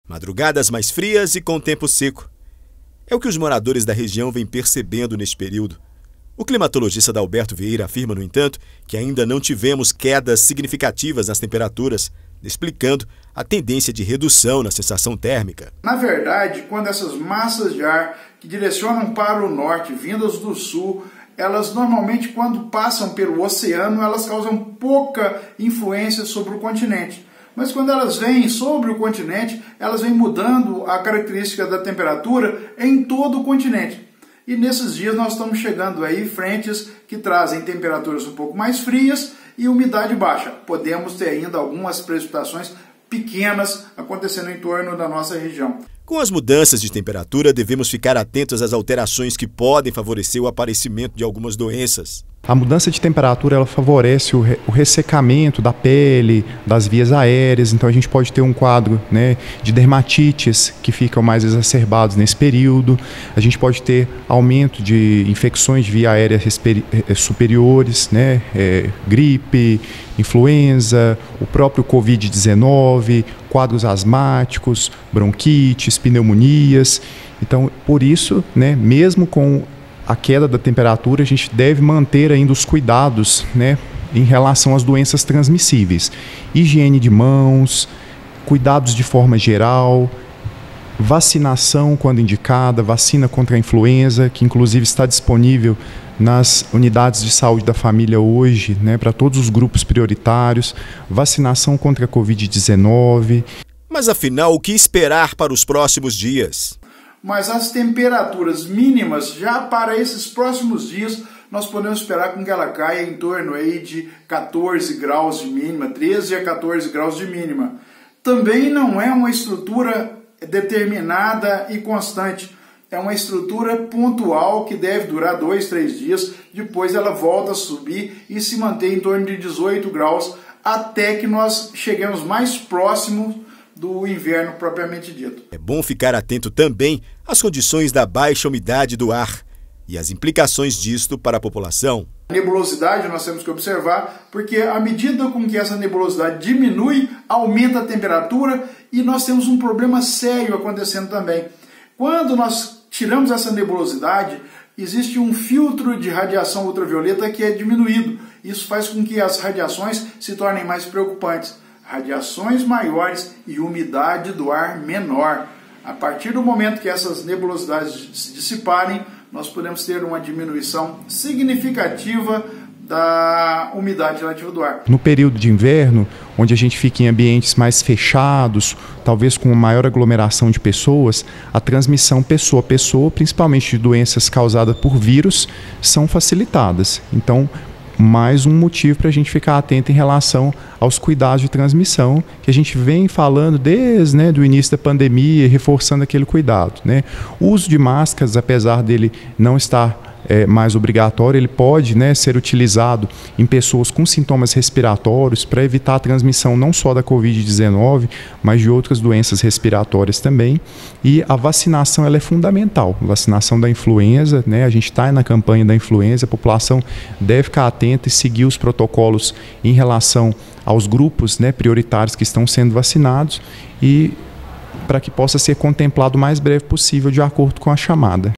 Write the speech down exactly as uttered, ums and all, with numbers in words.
Madrugadas mais frias e com tempo seco. É o que os moradores da região vêm percebendo neste período. O climatologista Adalberto Vieira afirma, no entanto, que ainda não tivemos quedas significativas nas temperaturas, explicando a tendência de redução na sensação térmica. Na verdade, quando essas massas de ar que direcionam para o norte, vindas do sul, elas normalmente, quando passam pelo oceano, elas causam pouca influência sobre o continente. Mas quando elas vêm sobre o continente, elas vêm mudando a característica da temperatura em todo o continente. E nesses dias nós estamos chegando aí frentes que trazem temperaturas um pouco mais frias e umidade baixa. Podemos ter ainda algumas precipitações pequenas acontecendo em torno da nossa região. Com as mudanças de temperatura, devemos ficar atentos às alterações que podem favorecer o aparecimento de algumas doenças. A mudança de temperatura ela favorece o, re, o ressecamento da pele, das vias aéreas, então a gente pode ter um quadro, né, de dermatites que ficam mais exacerbados nesse período. A gente pode ter aumento de infecções de via aérea superiores, né, é, gripe, influenza, o próprio covid dezenove, quadros asmáticos, bronquites, pneumonias. Então, por isso, né, mesmo com a queda da temperatura, a gente deve manter ainda os cuidados, né, em relação às doenças transmissíveis. Higiene de mãos, cuidados de forma geral, vacinação quando indicada, vacina contra a influenza, que inclusive está disponível nas unidades de saúde da família hoje, né, para todos os grupos prioritários, vacinação contra a covid dezenove. Mas afinal, o que esperar para os próximos dias? Mas as temperaturas mínimas, já para esses próximos dias, nós podemos esperar com que ela caia em torno aí de quatorze graus de mínima, treze a quatorze graus de mínima. Também não é uma estrutura determinada e constante. É uma estrutura pontual que deve durar dois, três dias, depois ela volta a subir e se mantém em torno de dezoito graus, até que nós cheguemos mais próximo do inverno propriamente dito. É bom ficar atento também às condições da baixa umidade do ar e as implicações disto para a população. A nebulosidade nós temos que observar, porque à medida com que essa nebulosidade diminui, aumenta a temperatura e nós temos um problema sério acontecendo também. Quando nós tiramos essa nebulosidade, existe um filtro de radiação ultravioleta que é diminuído. Isso faz com que as radiações se tornem mais preocupantes. Radiações maiores e umidade do ar menor. A partir do momento que essas nebulosidades se dissiparem, nós podemos ter uma diminuição significativa da umidade relativa do ar. No período de inverno, onde a gente fica em ambientes mais fechados, talvez com maior aglomeração de pessoas, a transmissão pessoa a pessoa, principalmente de doenças causadas por vírus, são facilitadas. Então, mais um motivo para a gente ficar atento em relação aos cuidados de transmissão que a gente vem falando desde, né, do início da pandemia, reforçando aquele cuidado, né? O uso de máscaras, apesar dele não estar É, mais obrigatório, ele pode, né, ser utilizado em pessoas com sintomas respiratórios para evitar a transmissão não só da covid dezenove, mas de outras doenças respiratórias também. E a vacinação ela é fundamental. A vacinação da influenza, né, a gente está na campanha da influenza, a população deve ficar atenta e seguir os protocolos em relação aos grupos, né, prioritários que estão sendo vacinados e para que possa ser contemplado o mais breve possível de acordo com a chamada.